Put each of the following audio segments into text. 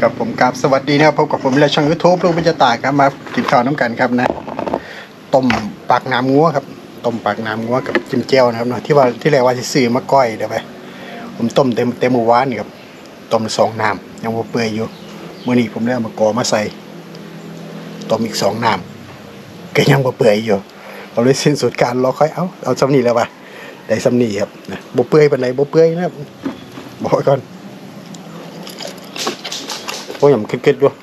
กับผมกับสวัสดีนะครับพบกับผมและช่อง YouTube ลูกพิจตาครับมากินข้าวน้ำกันครับนะต้มปากน้ำงัวครับต้มปากน้ำงัวกับจิ้มเจียวนะครับเนาะที่แรกว่าจะซื้อมาก้อยเดี๋ยวไปผมต้มเต็มหมู่บ้านนี่ครับต้ม2 น้ำยังบ่เปื่อยอยู่เมื่อนี้ผมได้เอามากอมาใส่ต้มอีก2 น้ำก็ยังบ่เปื่อยอยู่เราเลยสิ้นสุดการรอค่อยเอาซ้ำนี้แล้วป่ะได้ซ้ำนี้ครับนะบ่เปื่อยปานใดบ่เปื่อยนะครับบอกก่อนโอ้ยมันคิดด้วย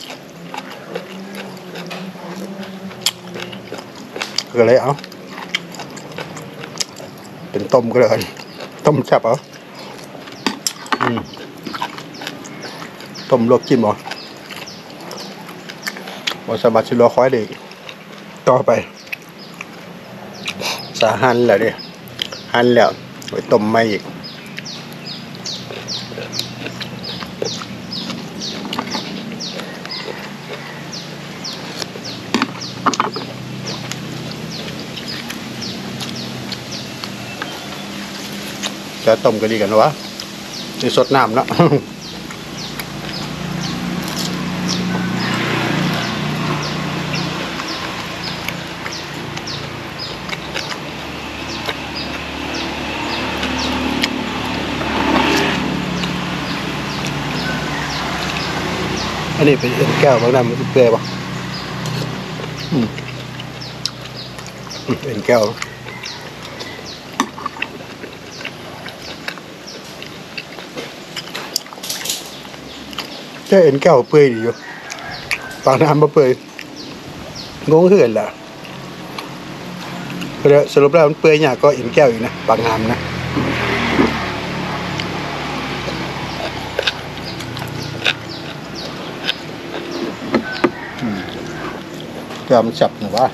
ก็เลยเป็นต้มก็เลยต้มจับต้มลวกจิ้มว่าสามารถชิลล์คอยได้ต่อไปสาหั่นแล้วดิหั่นแล้วไว้ต้มไม่อีกจะต้มก็ดีกันวะนี่สดน้ำเนาะอันนี้เป็นแก้วบางน้ำมันเปื่อยปะเป็นแก้วแค่เอ็นแก้วเปื่อยดีอยู่ปากน้ำมาเปื่อยงงขึ้นแหละสรุปแล้วมันเปื่อยเนี่ยก็เอ็นแก้วอยู่นะปากน้ำนะแก้วมันจับหนูว่า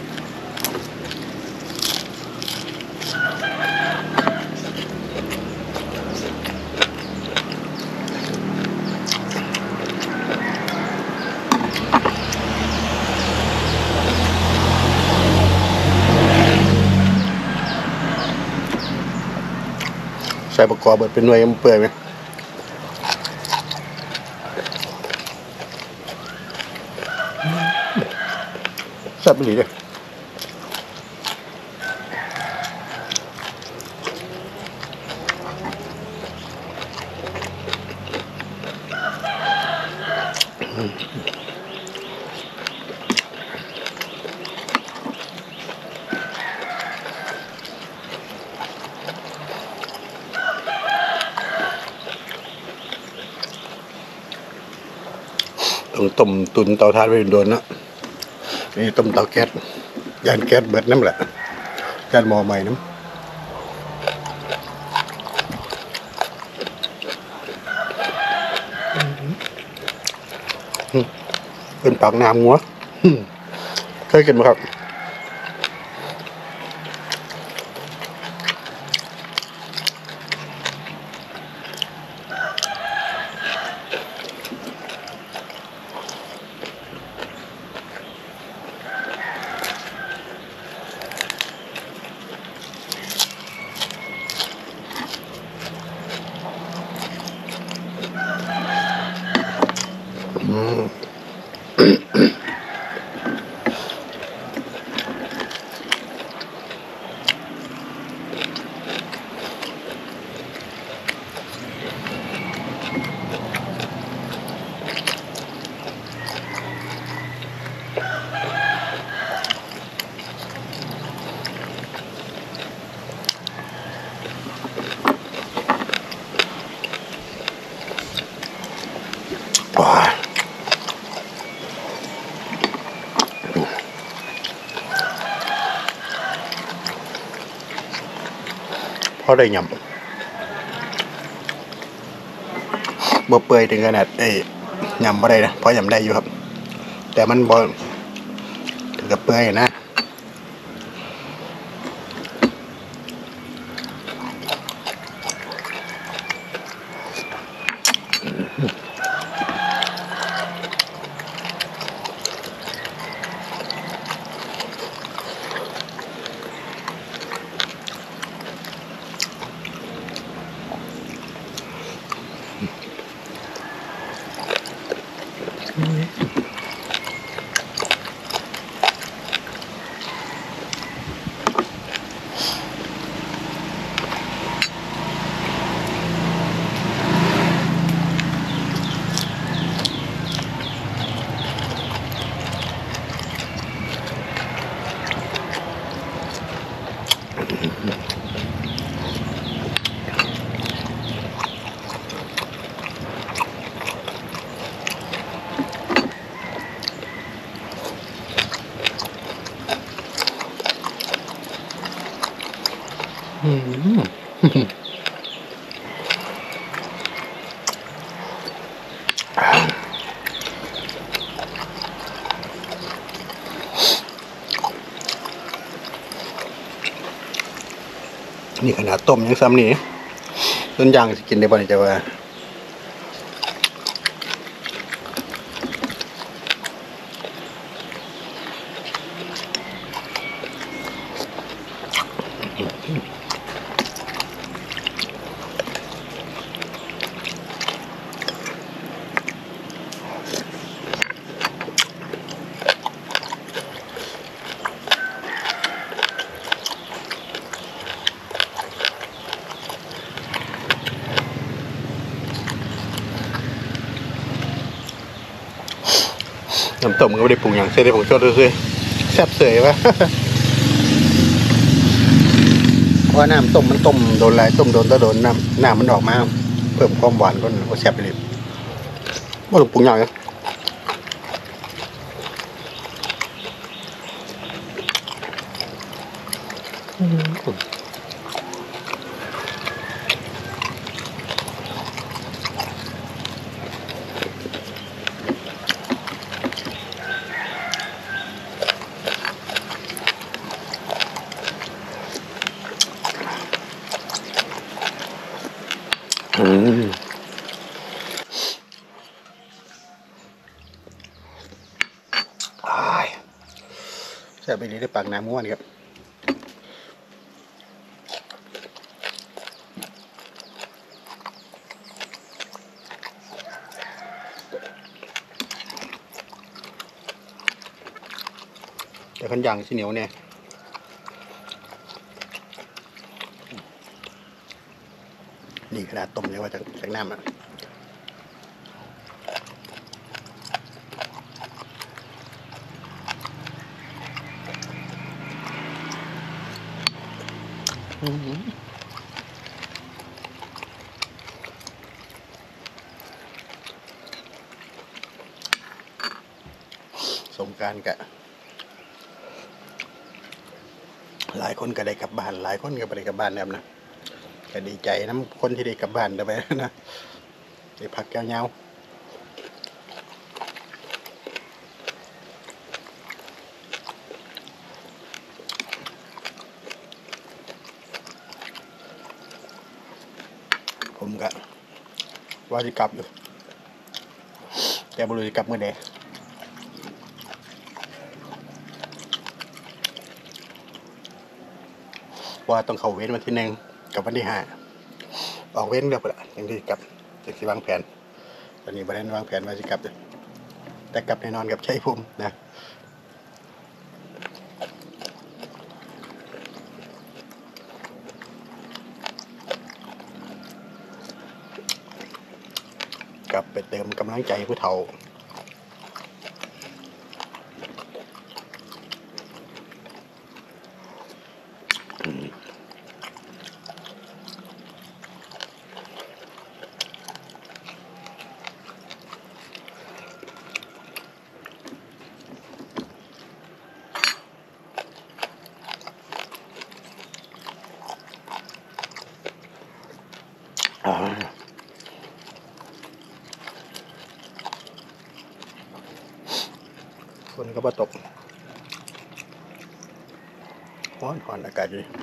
ใส่ประกอบเป็นหน่วยมันเปื่อยไหมแซ่บไปเลยต้องต้มตุนเตาถ่านไว้โดนนะนี่ต้มเตาแก๊สยานแก๊สเบิดน้ำแหละยานหม้อใหม่น้ำเป็นปากน้ำงัวเคยกินไหมครับพอได้ยำบ่เปื่อยถึงขนาดยำบ่ได้นะพอยำได้อยู่ครับแต่มันบ่ถึงกับเปื่อยนะนี่ขนาดต้มยังซ้ำนี่ต้นยางจะกินได้บ่เนี่ยจะว่าน้ำต้มก็ไม่ได้ปรุงอย่างเสร็จได้ผงชูรสด้วยแซ่บเสยวะ เพราะน้ำต้มมันต้มโดนอะไรต้มโดนตะโดนน้ำมันออกมาเพิ่มความหวานก็แซ่บไปเลยไม่ต้องปรุงอย่างเลยแซ่บไปเลยได้ปากน้ำม้วนครับแต่ขันย่างสีเหนียวเนี่ยนี่ขนาดต้มเลยว่าจากน้ำอ่ะสงกรานต์กะหลายคนก็ได้กลับบ้านหลายคนก็ไม่ได้กลับบ้านแล้วนะก็ดีใจน้ำคนที่ได้กลับบ้านได้ไปนะได้พักยาวๆผมก็ว่าจะกลับอยู่แต่บริจะกลับเมื่อใดว่าต้องเข้าเว้นวันที่1กับวันที่5ออกเว้นเรียบร้อยอย่างที่กลับจากที่วางแผนตอนนี้บริเวณวางแผนว่าจะกลับแต่กลับแน่นอนกับชัยภูมินะกลับไปเติมกำลังใจผู้เฒ่าฝนก็มาตกร้อนอากาศอยู่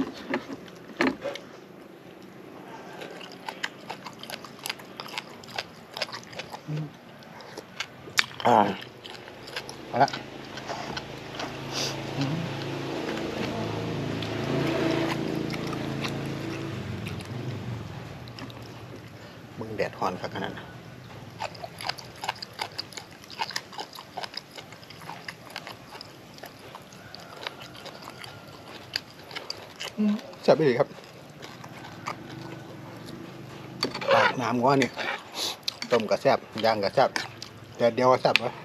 มาละมึงแดดร้อนขนาดนั้นแซ่บไปเลยครับปากน้ำง้อนี่ต้มกับแซ่บย่างกับแซ่บแต่เดียวก็แซ่บวะ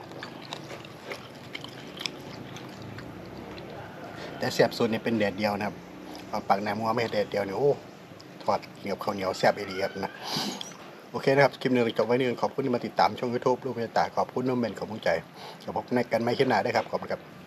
แต่แซ่บสุดนี่เป็นแดดเดียวนะครับเอาปากน้ำง้อไม่ให้แดดเดียวเนี่ยโอ้ทอดเหนียวข้าวเหนียวแซ่บไปดีครับนะโอเคนะครับคลิปนี้จบไว้นี่ขอบคุณที่มาติดตามช่อง YouTube ลูกเมตตาขอบคุณน้องเบนขอบคุณใจเดี๋ยวพบกันใหม่คลิปหน้าได้ครับขอบคุณครับ